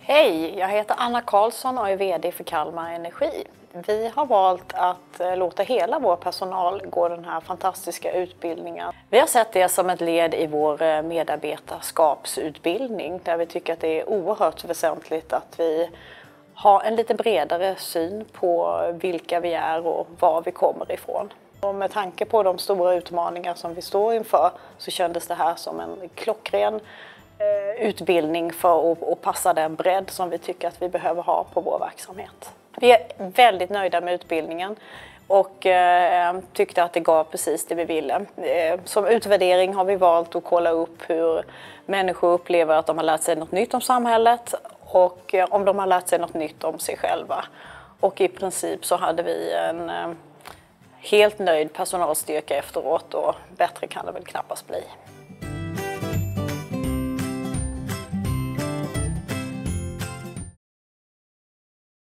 Hej, jag heter Anna Karlsson och är VD för Kalmar Energi. Vi har valt att låta hela vår personal gå den här fantastiska utbildningen. Vi har sett det som ett led i vår medarbetarskapsutbildning där vi tycker att det är oerhört väsentligt att vi har en lite bredare syn på vilka vi är och var vi kommer ifrån. Och med tanke på de stora utmaningar som vi står inför så kändes det här som en klockren utbildning för att passa den bredd som vi tycker att vi behöver ha på vår verksamhet. Vi är väldigt nöjda med utbildningen och tyckte att det gav precis det vi ville. Som utvärdering har vi valt att kolla upp hur människor upplever att de har lärt sig något nytt om samhället och om de har lärt sig något nytt om sig själva. Och i princip så hade vi en helt nöjd personalstyrka efteråt och bättre kan det väl knappast bli.